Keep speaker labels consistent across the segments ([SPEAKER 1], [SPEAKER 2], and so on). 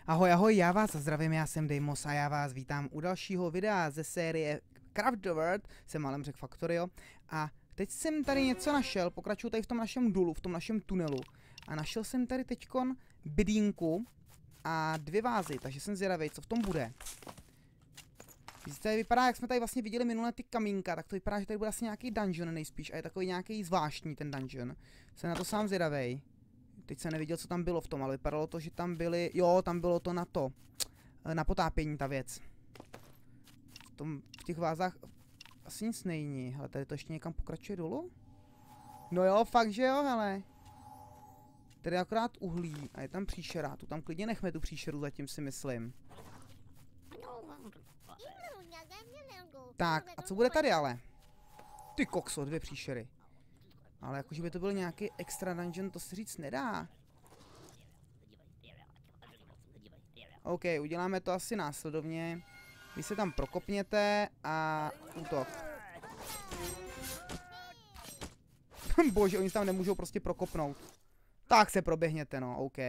[SPEAKER 1] Ahoj, ahoj, já vás zdravím, já jsem Deimos a já vás vítám u dalšího videa ze série Craft the World, jsem málem řekl Factorio. A teď jsem tady něco našel, pokračuju tady v tom našem důlu, v tom našem tunelu. A našel jsem tady teďkon bydínku a 2 vázy, takže jsem zvědavý, co v tom bude. Když tady vypadá, jak jsme tady vlastně viděli minule ty kamínka, tak to vypadá, že tady bude asi nějaký dungeon nejspíš a je takový nějaký zvláštní ten dungeon. Jsem na to sám zvědavej. Teď jsem neviděl, co tam bylo v tom, ale vypadalo to, že tam byly, jo, tam bylo to na to, na potápění ta věc. V těch vázách asi nic není, ale tady to ještě někam pokračuje dolů? No jo, fakt, že jo, hele. Tady je akorát uhlí a je tam příšera, tu tam klidně nechme tu příšeru zatím, si myslím. Tak, a co bude tady ale? Ty kokso, 2 příšery. Ale jakože by to byl nějaký extra dungeon, to se říct nedá. OK, uděláme to asi následovně. Vy se tam prokopněte a útok. Bože, oni se tam nemůžou prostě prokopnout. Tak se proběhněte, no, OK.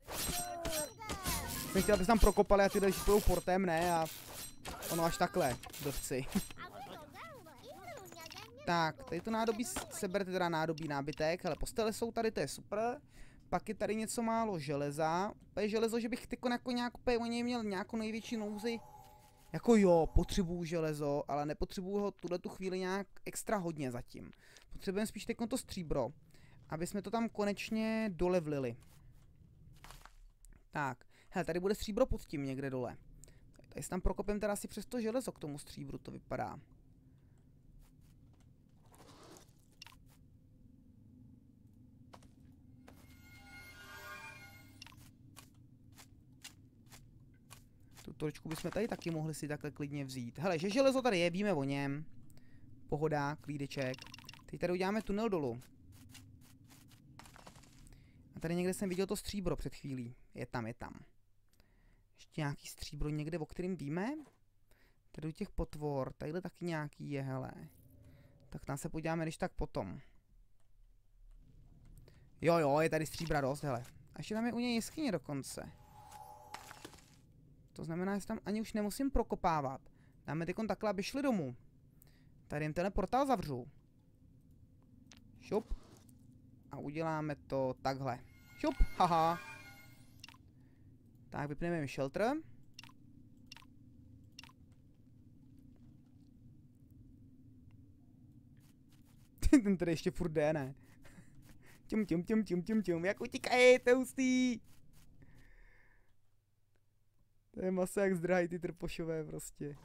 [SPEAKER 1] Jsem chtěl, abyste tam prokopali a ty další půjdou portem, ne? A ono až takhle, dovci. Tak, tady to nádobí seberte, teda nádobí nábytek, ale postele jsou tady, to je super. Pak je tady něco málo železa. Úplně železo, že bych tyko jako nějak o něj měl nějakou největší nouzi. Jako jo, potřebuju železo, ale nepotřebuju ho tu chvíli nějak extra hodně zatím. Potřebujeme spíš teď to stříbro, aby jsme to tam konečně dolevlili. Tak, hele, tady bude stříbro pod tím někde dole. Tady si tam prokopím teda asi přes to železo k tomu stříbru, to vypadá. Tu torčku bychom tady taky mohli si takhle klidně vzít. Hele, že železo tady je, víme o něm. Pohoda, klídeček. Teď tady uděláme tunel dolů. A tady někde jsem viděl to stříbro před chvílí. Je tam, je tam. Ještě nějaký stříbro někde, o kterým víme? Tady u těch potvor, tadyhle taky nějaký je, hele. Tak tam se podíváme, když tak potom. Jo, jo, je tady stříbra dost, hele. A ještě tam je u něj jeskyně dokonce. To znamená, že tam ani už nemusím prokopávat. Dáme tykon takhle, aby šli domů. Tady jim tenhle portál zavřu. Šup. A uděláme to takhle. Šup, haha. Tak, vypneme mi shelter. Ten tady ještě furt jde, ne? Těm, jak utíkají, to je hustý. To je maso jak zdrahají ty trpošové prostě.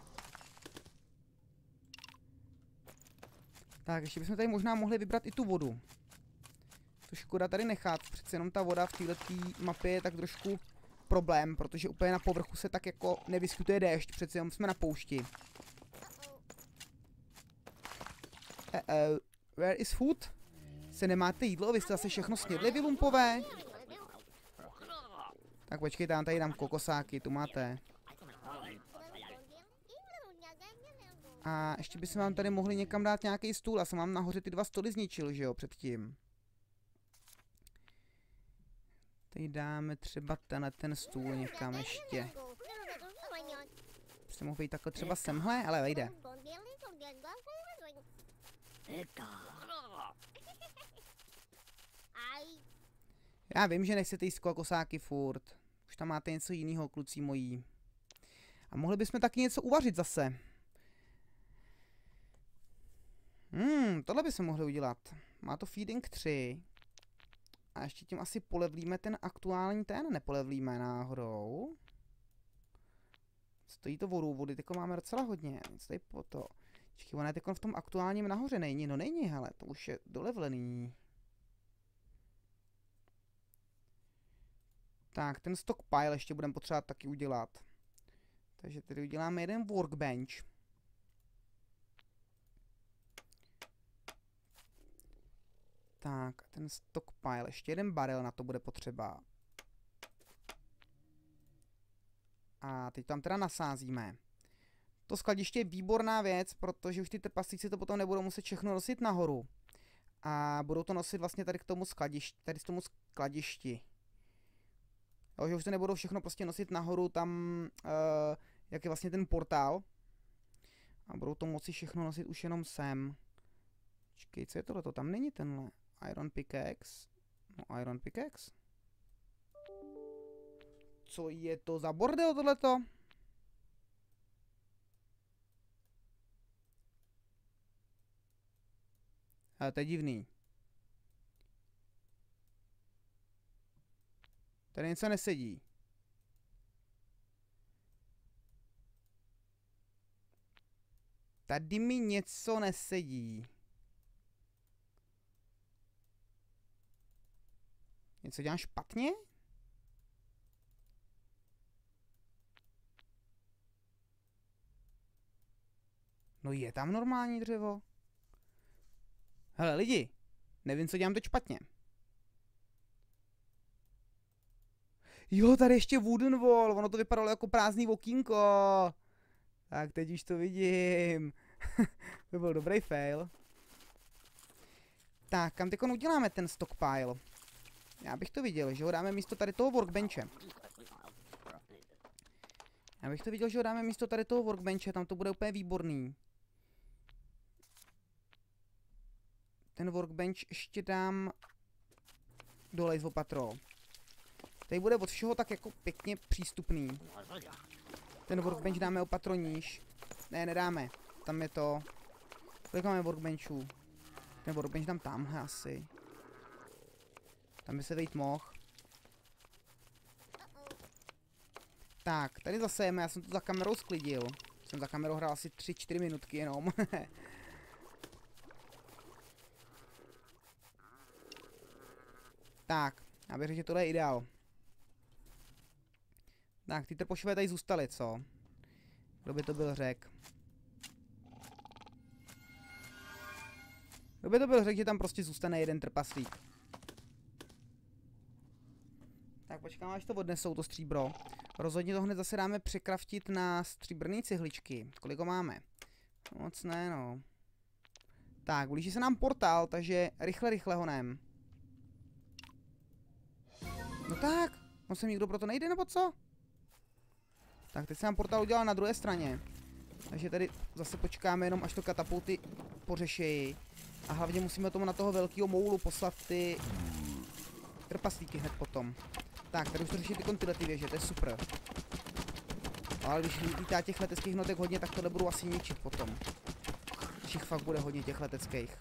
[SPEAKER 1] Tak, ještě bychom tady možná mohli vybrat i tu vodu. To škoda tady nechat, přece jenom ta voda v této mapě je tak trošku problém, protože úplně na povrchu se tak jako nevyskytuje déšť, přece jenom jsme na poušti. Where is food? Se nemáte jídlo, vy jste zase všechno snědli, vy lumpové? Tak počkejte, já tady dám kokosáky, tu máte. A ještě bychom vám tady mohli někam dát nějaký stůl, já jsem vám nahoře ty 2 stoly zničil, že jo, předtím. Tady dáme třeba ten stůl někam ještě. Prostě mohl být takhle třeba semhle, ale vejde. Já vím, že nechcete jíst kokosáky furt. Už tam máte něco jiného, kluci mojí. A mohli bychom taky něco uvařit zase. Tohle bychom mohli udělat. Má to feeding 3. A ještě tím asi polevlíme ten aktuální nepolevlíme náhodou. Stojí to vodu, vody teď máme docela hodně. Nic tady po to. Čekaj, ona je teď v tom aktuálním nahoře, není, no není, hele, to už je dolevlený. Tak, ten stockpile ještě budeme potřebovat taky udělat. Takže tady uděláme jeden workbench. Tak, ten stockpile, ještě jeden barel na to bude potřeba. A teď tam teda nasázíme. To skladiště je výborná věc, protože už ty trpaslíci to potom nebudou muset všechno nosit nahoru. A budou to nosit vlastně tady k tomu skladišti, tady k tomu skladišti. Jo, že už se nebudou všechno prostě nosit nahoru tam, jak je vlastně ten portál. A budou to moci všechno nosit už jenom sem. Počkej, co je tohleto? Tam není tenhle Iron Pickaxe. No, Iron Pickaxe. Co je to za bordel tohleto? Ale to je divný. Tady něco nesedí. Tady mi něco nesedí. Něco dělám špatně? No je tam normální dřevo. Hele lidi, nevím, co dělám teď špatně. Jo, tady ještě wooden wall, ono to vypadalo jako prázdný okýnko. Tak teď už to vidím. To byl dobrý fail. Tak, kam teď uděláme ten stockpile? Já bych to viděl, že ho dáme místo tady toho workbenche. Tam to bude úplně výborný. Ten workbench ještě dám dole z opatro. Tady bude od všeho tak jako pěkně přístupný. Ten workbench dáme opatro níž. Ne, nedáme. Tam je to. Kolik máme workbenchů? Ten workbench dám tamhle asi. Tam by se vejít mohl. Tak, tady zase jeme, já jsem to za kamerou sklidil. Jsem za kamerou hrál asi 3-4 minutky jenom. Tak, já bych řekl, že tohle je ideál. Tak, ty trpošové tady zůstaly, co? Kdo by to byl řekl? Že tam prostě zůstane jeden trpaslík. Tak počkám, až to odnesou, to stříbro. Rozhodně to hned zase dáme překraftit na stříbrné cihličky. Kolik ho máme? Moc ne, no. Tak, blíží se nám portál, takže rychle honem. No tak, on sem nikdo proto nejde, nebo co? Tak, teď se nám portál udělal na druhé straně. Takže tady zase počkáme jenom, až to katapulty pořešejí. A hlavně musíme tomu na toho velkého moulu poslat ty trpaslíky hned potom. Tak, tady už to řeší ty věže, to je super. Ale když lítá těch leteckých notek hodně, tak to nebudu asi ničit potom. Všich fakt bude hodně těch leteckých.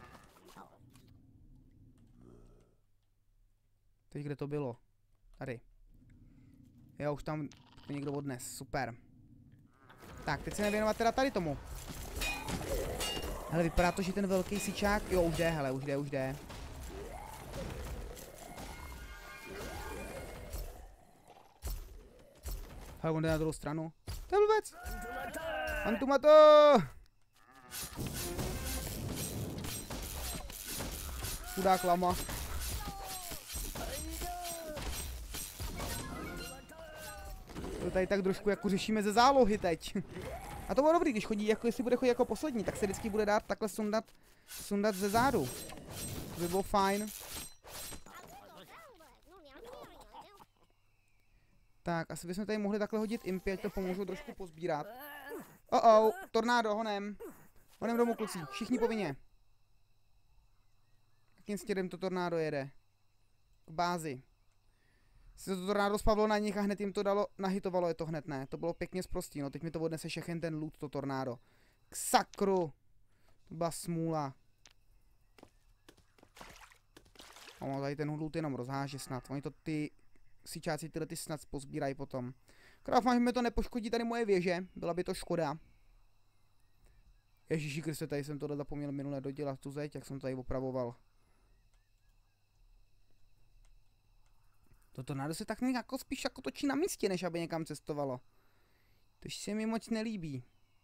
[SPEAKER 1] Teď kde to bylo? Tady. Jo, už tam to někdo odnes, super. Tak, teď se nevěnovat teda tady tomu. Hele, vypadá to, že ten velký sičák, jo, už jde, hele, už jde. Hele, on jde na druhou stranu. To je blbec! Antumato! Chudák lama. To tady tak trošku jako řešíme ze zálohy teď. A to bylo dobrý, když chodí, jako jestli bude chodit jako poslední, tak se vždycky bude dát takhle sundat ze zádu. To by bylo fajn. Tak, asi bychom tady mohli takhle hodit impy, ať to pomůžu trošku pozbírat. Tornádo, honem. Honem domů, kluci, všichni povinně. Jakým směrem to tornádo jede? K bázi. Se to tornádo spavlo na nich a hned jim to dalo, nahitovalo je to hned, ne? To bylo pěkně sprostý, no teď mi to odnese všechen ten loot, to tornádo. K sakru! To byla smůla. No, tady ten loot jenom rozháže snad, oni to ty sičáci tyhle ty snad pozbírají potom. Doufám, že mi to nepoškodí tady moje věže, byla by to škoda. Ježíši Kriste, tady jsem tohle zapomněl minule dodělat tu zeď, jak jsem to tady opravoval. To tornádo se tak jako spíš jako točí na místě, než aby někam cestovalo. To se mi moc nelíbí.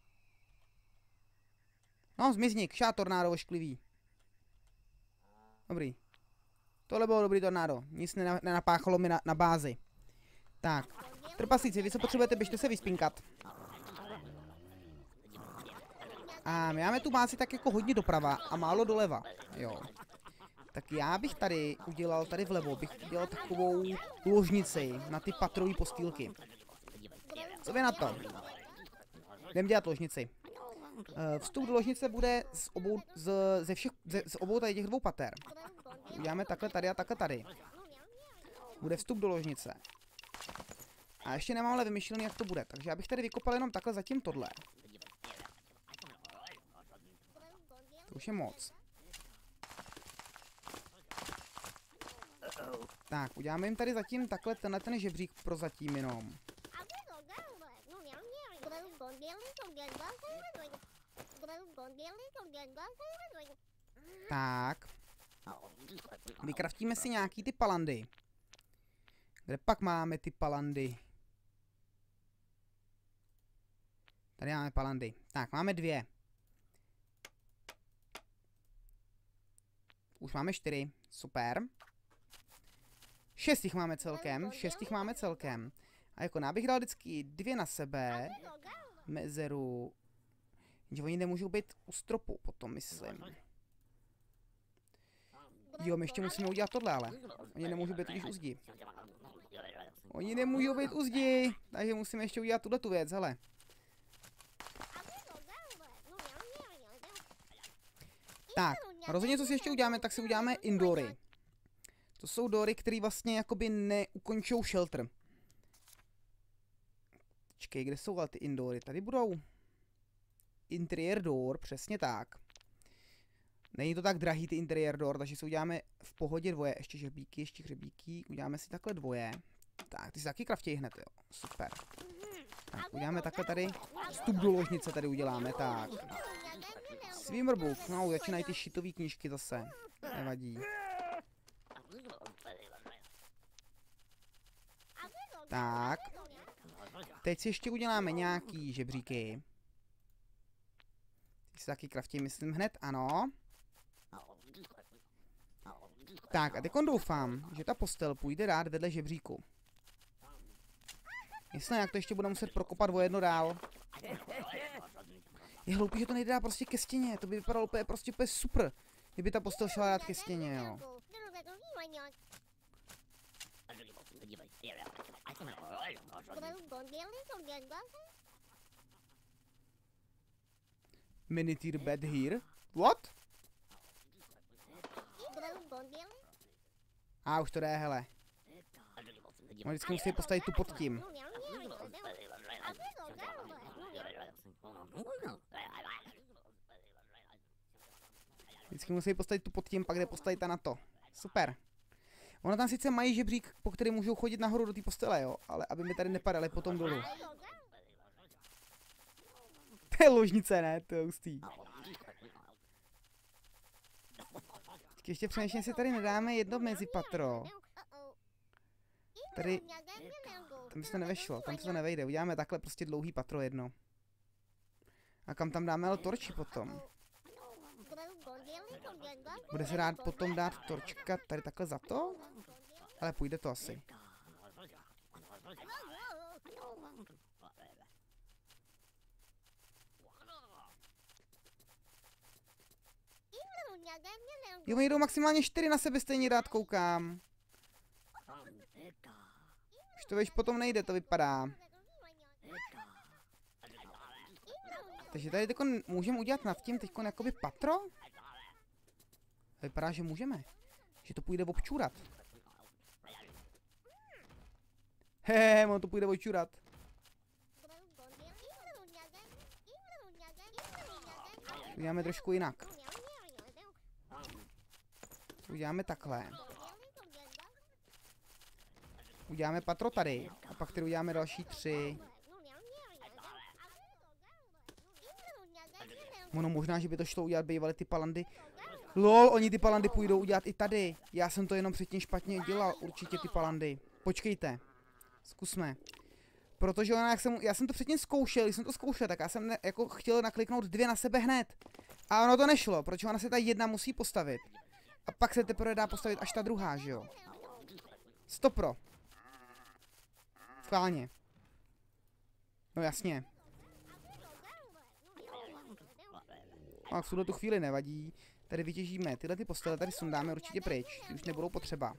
[SPEAKER 1] No, zmiznik, šá tornádo ošklivý. Dobrý. Tohle bylo dobrý tornádo, nic nenapáchalo mi na bázi. Tak, trpaslíci, vy co potřebujete, běžte se vyspinkat. A my máme tu bázi tak jako hodně doprava a málo doleva, jo. Tak já bych tady udělal, tady vlevo, bych udělal takovou ložnici na ty patrové postýlky. Co vy na to? Jdem dělat ložnici. Vstup do ložnice bude z obou tady těch dvou pater. Uděláme takhle tady a takhle tady. Bude vstup do ložnice. A ještě nemám ale vymyšlený, jak to bude. Takže já bych tady vykopal jenom takhle zatím tohle. To už je moc. Tak, uděláme jim tady zatím takhle ten žebřík pro zatím jenom. Tak. Vykraftíme si nějaký ty palandy. Kde pak máme ty palandy? Tady máme palandy. Tak, máme 2. Už máme 4. Super. 6 jich máme celkem. 6 jich máme celkem. A jako já bych dal vždycky 2 na sebe. Mezeru. Že oni nemůžou být u stropu potom, myslím. Jo, my ještě musíme udělat tohle, ale. Oni nemůžou být totiž u zdi. Oni nemůžou být u zdi. Takže musíme ještě udělat tuhle tu věc, hele. Tak, rozhodně co si ještě uděláme, tak si uděláme indoory. To jsou doory, které vlastně jakoby neukončou shelter. Počkej, kde jsou ale ty indoory? Tady budou. Interior door, přesně tak. Není to tak drahý ty interior door, takže si uděláme v pohodě 2. Ještě hřebíky, uděláme si takhle 2. Tak, ty si taky kraftějí hned, jo. Super. Tak, uděláme takhle tady. Vstup do ložnice tady uděláme, tak. Swimmerbook, no, začínají ty šitový knížky zase. Nevadí. Tak. Teď si ještě uděláme nějaký žebříky. Ty si taky kraftí, myslím hned, ano. Tak a teď doufám, že ta postel půjde dát vedle žebříku. Jestli jak to ještě bude muset prokopat o jedno dál. Je hloupý, že to nejde dát prostě ke stěně, to by vypadalo úplně super. Kdyby ta postel šla dát ke stěně, jo. Miniature bed here? What? A už to jde, hele. No, vždycky musí postavit tu pod tím. Vždycky musí postavit tu pod tím, pak jde postavit ta na to. Super. Ono tam sice mají žebřík, po který můžou chodit nahoru do té postele, jo, ale aby mi tady nepadaly potom dolů. To je ložnice, ne? To je hustý. Ještě přemýšlím, jestli tady nedáme jedno mezipatro. Tady... Tam by se to nevešlo, tam se to nevejde. Uděláme takhle prostě dlouhý patro jedno. A kam tam dáme ale torči potom? Bude se rád potom dát torčka tady takhle za to? Ale půjde to asi. Jo, mi jdou maximálně 4 na sebe stejně dát, koukám. Už to víš, potom nejde, to vypadá. Takže tady teďko můžeme udělat nad tím teďko jakoby patro? Vypadá, že můžeme. Že to půjde občurat. Hehe, on to půjde občurat. Uděláme trošku jinak. Uděláme takhle. Uděláme patro tady. A pak tady uděláme další 3. Ono možná, že by to šlo udělat bývaly ty palandy. Lol, oni ty palandy půjdou udělat i tady. Já jsem to jenom předtím špatně dělal, určitě ty palandy. Počkejte. Zkusme. Protože ona, já jsem to předtím zkoušel, když jsem to zkoušel, tak já jsem jako chtěl nakliknout 2 na sebe hned. A ono to nešlo, protože ona se ta jedna musí postavit. A pak se teprve dá postavit až ta druhá, že jo? 100%. Schválně. No jasně. A v tuhle tu chvíli nevadí. Tady vytěžíme tyhle ty postele, tady sundáme určitě pryč, ty už nebudou potřeba.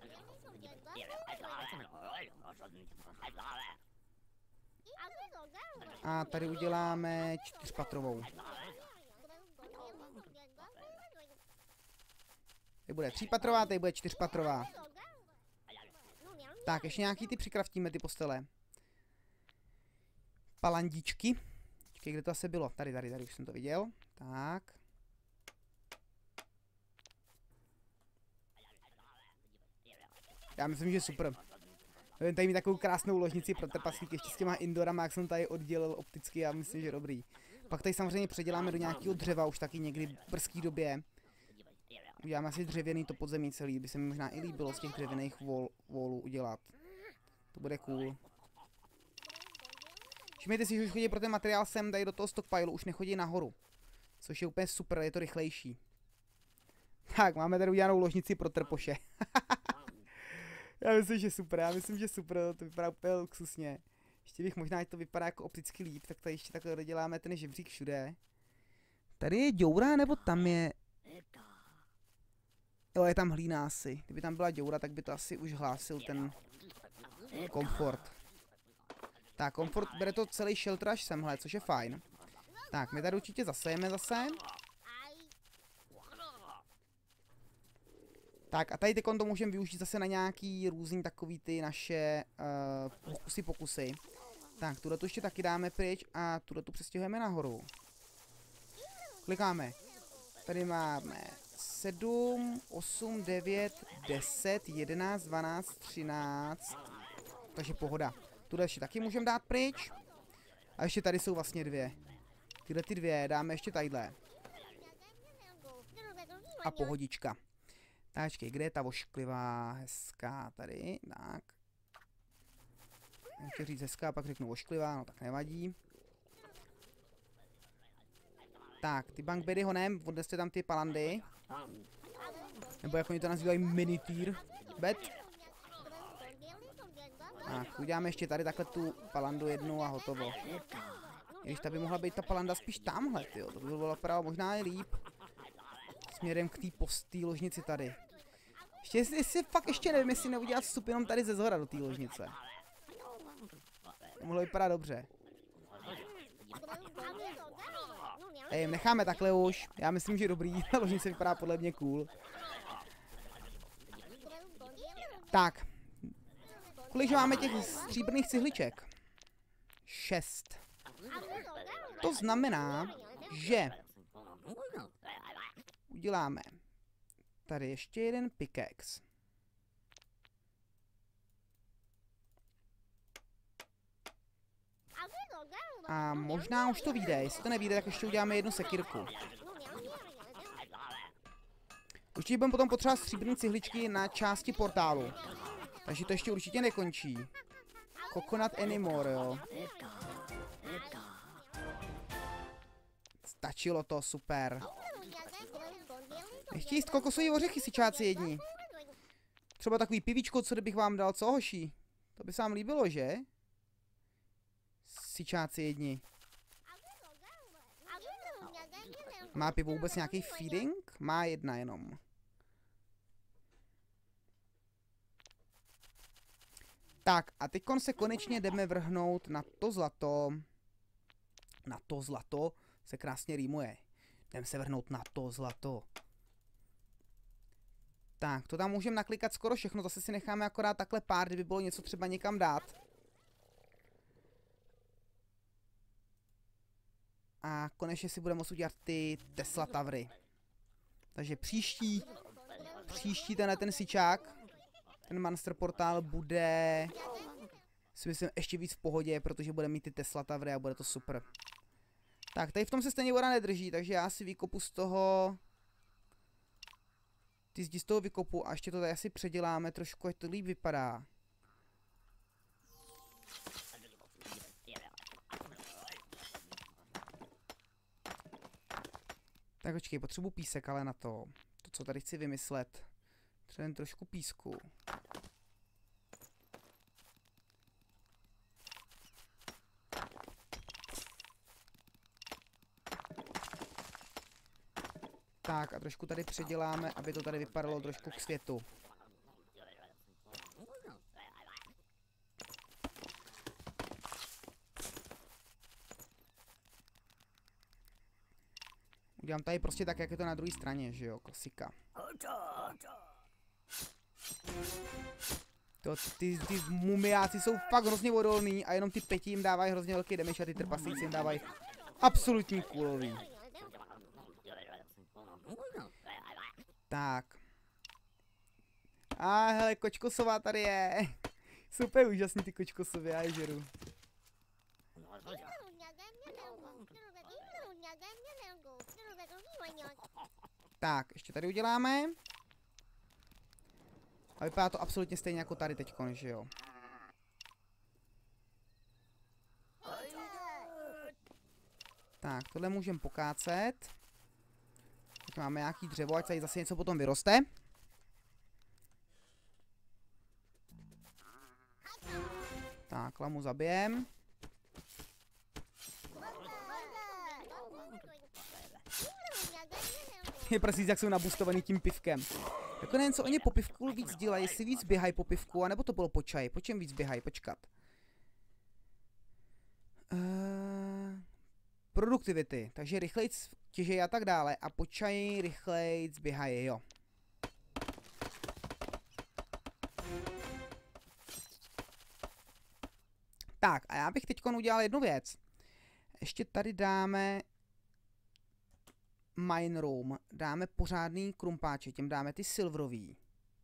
[SPEAKER 1] A tady uděláme 4patrovou. Tady bude 3patrová, tady bude 4patrová. Tak, ještě nějaký ty přikraftíme, ty postele. Palandičky. Počkej, kde to asi bylo? Tady už jsem to viděl. Tak. Já myslím, že super. Tady mít takovou krásnou ložnici pro trpaslíky, ještě s těma indorama, jak jsem tady oddělil opticky, já myslím, že dobrý. Pak tady samozřejmě předěláme do nějakého dřeva, už taky někdy v brzký době. Uděláme asi dřevěný to podzemí celý, by se mi možná i líbilo z těch dřevěných wallů udělat. To bude cool. Všimněte si, že už chodí pro ten materiál sem, tady do toho stockpileu, už nechodí nahoru. Což je úplně super, je to rychlejší. Tak, máme tady udělanou ložnici pro trpoše. Já myslím, že super, to vypadá úplně luxusně. Ještě bych možná, ať to vypadá jako opticky líp, tak tady ještě takhle doděláme ten žebřík všude. Tady je děura, nebo tam je... Jo, je tam hlína asi. Kdyby tam byla děura, tak by to asi už hlásil ten komfort. Tak, komfort bere to celý shelter až semhle, což je fajn. Tak, my tady určitě zasejeme zase. Tak a tady to můžeme využít zase na nějaký různý takový ty naše pokusy. Tak, tuhle tu ještě taky dáme pryč a tuhle tu přestěhujeme nahoru. Klikáme. Tady máme 7, 8, 9, 10, 11, 12, 13. Takže pohoda. Tuhle ještě taky můžeme dát pryč. A ještě tady jsou vlastně dvě. Tyhle ty dvě dáme ještě tadyhle. A pohodička. Táčkej, kde je ta ošklivá, hezká, tady, tak. Chci říct hezká, pak řeknu ošklivá, no tak nevadí. Tak, ty bunkbedy honem, odneste tam ty palandy. Nebo jak oni to nazývají, minitýr bed. Tak, uděláme ještě tady takhle tu palandu jednu a hotovo. Když ta by mohla být ta palanda spíš tamhle, tyjo, to by bylo opravdu možná i líp. Směrem k té ložnici tady. Jestli fakt ještě nevím, jestli neudělat vstup jenom tady ze zhora do té ložnice. To mohlo vypadat dobře. Necháme takhle už. Já myslím, že dobrý. Ta ložnice vypadá podle mě cool. Tak. Kolik máme těch stříbrných cihliček? 6. To znamená, že uděláme tady ještě jeden pickaxe. A možná už to vyjde, jestli to nevyjde, tak ještě uděláme jednu sekírku. Určitě budeme potom potřebovat stříbrné cihličky na části portálu. Takže to ještě určitě nekončí. Coconut anymore, jo. Stačilo to, super. Nechci jíst kokosové ořechy, sičáci jedni. Třeba takový pivíčko, co bych vám dal, co hoší? To by se vám líbilo, že? Sičáci jedni. Má pivo vůbec nějaký feeding? Má jedna jenom. Tak a teď se konečně jdeme vrhnout na to zlato. Na to zlato se krásně rýmuje. Jdeme se vrhnout na to zlato. Tak, to tam můžeme naklikat skoro všechno. Zase si necháme akorát takhle pár, kdyby bylo něco třeba někam dát. A konečně si budeme moct udělat ty Tesla Tavry. Takže příští ten sičák, ten Monster portál bude, si myslím, ještě víc v pohodě, protože bude mít ty Tesla Tavry a bude to super. Tak, tady v tom se stejně voda nedrží, takže já si vykopu z toho, ty zdi z toho vykopu a ještě to tady asi předěláme trošku, ať to líp vypadá. Tak počkej, potřebuji písek, ale na to, co tady chci vymyslet, třeba jen trošku písku. Tak a trošku tady předěláme, aby to tady vypadalo trošku k světu. Udělám tady prostě tak, jak je to na druhé straně, že jo, klasika. Ty mumiáci jsou fakt hrozně odolný a jenom ty peti jim dávají hrozně velký damage a ty trpaslíci jim dávají absolutní kůlový. Tak. A hele, kočkosová tady je. Super úžasný ty kočkosově, já je žeru. Tak, ještě tady uděláme. A vypadá to absolutně stejně jako tady teďkon, že jo. Tak, tohle můžeme pokácet. Teď máme nějaký dřevo, ať tady zase něco potom vyroste. Tak, lamu zabijem. Je prostě jak jsou nabustovaný tím pivkem. Jako nevím, co oni po pivku víc dělají, jestli víc běhají po pivku, anebo to bylo po čaji. Po čem víc běhají? Počkat. Produktivity, takže rychlejc těžejí a tak dále. A po čaji rychlejc běhají, jo. Tak, a já bych teď udělal jednu věc. Ještě tady dáme mine room, dáme pořádný krumpáče, těm dáme ty silverový.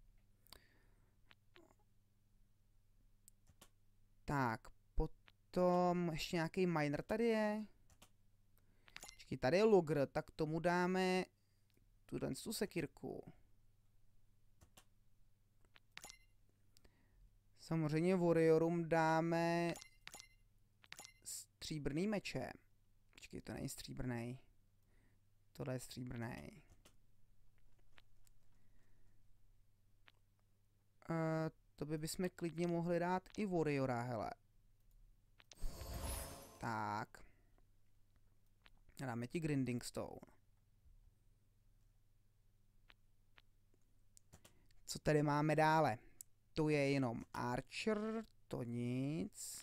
[SPEAKER 1] Tak, potom ještě nějaký miner tady je. Počkej, tady je logr, tak tomu dáme tu sekírku. Samozřejmě warriorům dáme stříbrný meče. Počkej, to není stříbrný. Tohle je stříbrný. To bychom klidně mohli dát i warriora, hele. Tak. Dáme ti grinding stone. Co tady máme dále? To je jenom archer, to nic.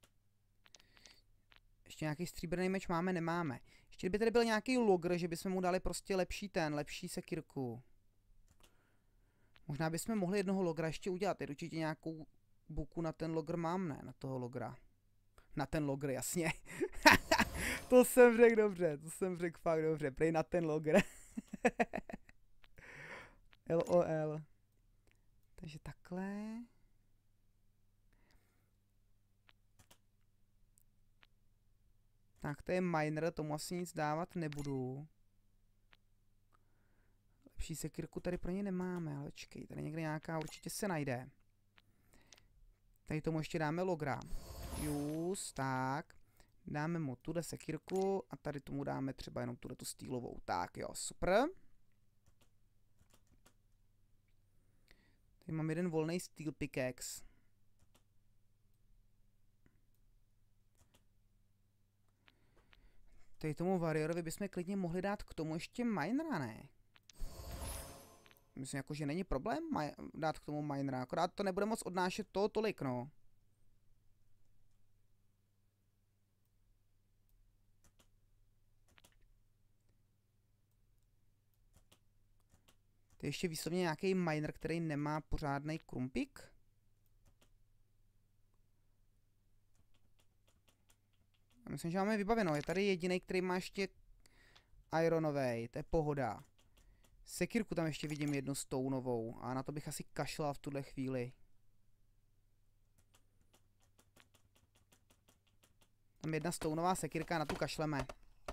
[SPEAKER 1] Ještě nějaký stříbrný meč máme, nemáme. Ještě kdyby tady byl nějaký logr, že bychom mu dali prostě lepší sekírku. Možná bychom mohli jednoho logra ještě udělat. Teď určitě nějakou buku na ten logr mám, ne? Na toho logra. Na ten logr, jasně. To jsem řekl dobře, to jsem řekl fakt dobře. Prej na ten logr. LOL. Takže takhle. Tak to je miner, tomu asi nic dávat nebudu. Lepší sekírku tady pro ně nemáme, ale počkej, tady někde nějaká určitě se najde. Tady tomu ještě dáme logra. Just, tak. Dáme mu tuhle sekírku a tady tomu dáme třeba jenom tuhle tu stýlovou. Tak jo, super. Tady mám jeden volný steel pickaxe. Tady tomu warriorovi bychom klidně mohli dát k tomu ještě minera, ne? Myslím jako, že není problém dát k tomu minera, akorát to nebude moc odnášet toho tolik, no. To je ještě výslovně nějaký miner, který nemá pořádný krumpík. Já myslím, že máme vybaveno. Je tady jediný, který má ještě ironovej. To je pohoda. Sekírku tam ještě vidím jednu stoneovou. A na to bych asi kašlal v tuhle chvíli. Tam jedna stoneová sekírka, na tu kašleme.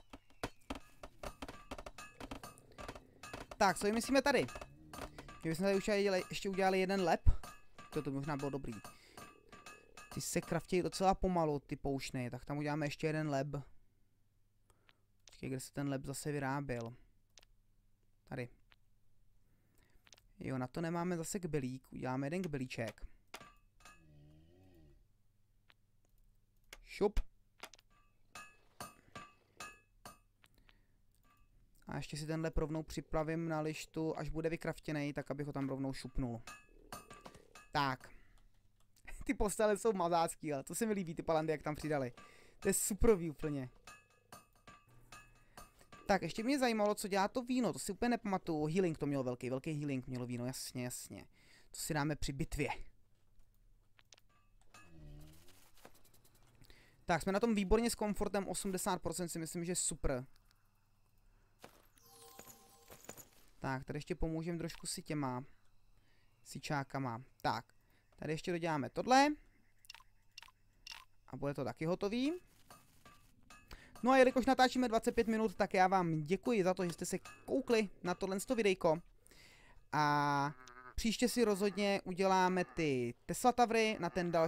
[SPEAKER 1] Tak, co vymyslíme tady? Kdybychom tady už ještě udělali jeden lab, to by možná bylo dobrý. Ty se craftějí docela pomalu, ty poušny, tak tam uděláme ještě jeden lab. Počkej, kde se ten lab zase vyráběl? Tady. Jo, na to nemáme zase kbelík, uděláme jeden kbelíček. Šup. A ještě si tenhle rovnou připravím na lištu, až bude vykraftěnej, tak abych ho tam rovnou šupnul. Tak. Ty postele jsou mazácký, ale to se mi líbí, ty palandy, jak tam přidali. To je superový úplně. Tak, ještě mě zajímalo, co dělá to víno, to si úplně nepamatuju. Healing to mělo velký healing mělo víno, jasně, jasně. To si dáme při bitvě. Tak, jsme na tom výborně s komfortem, 80% si myslím, že super. Tak, tady ještě pomůžeme trošku si těma sičákama. Tak, tady ještě doděláme tohle. A bude to taky hotový. No a jelikož natáčíme 25 minut, tak já vám děkuji za to, že jste se koukli na tohle videjko. A příště si rozhodně uděláme ty Tesla Towery na ten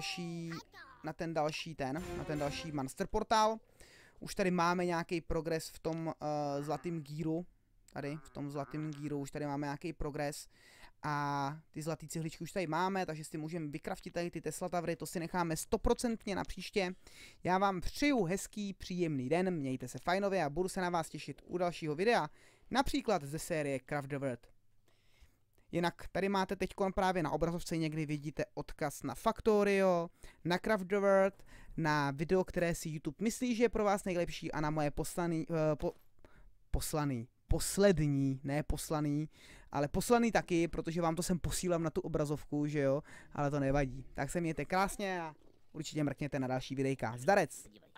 [SPEAKER 1] další Monster portál. Už tady máme nějaký progres v tom zlatým gíru. Tady, v tom zlatým gíru už tady máme nějaký progres. A ty zlatý cihličky už tady máme, takže si můžeme vykraftit tady ty Tesla Towery, to si necháme 100% na příště. Já vám přeju hezký, příjemný den, mějte se fajnově a budu se na vás těšit u dalšího videa, například ze série Craft the World. Jinak tady máte teď právě na obrazovce někdy vidíte odkaz na Factorio, na Craft the World, na video, které si YouTube myslí, že je pro vás nejlepší a na moje poslaný taky, protože vám to sem posílám na tu obrazovku, že jo, ale to nevadí. Tak se mějte krásně a určitě mrkněte na další videjka. Zdarec!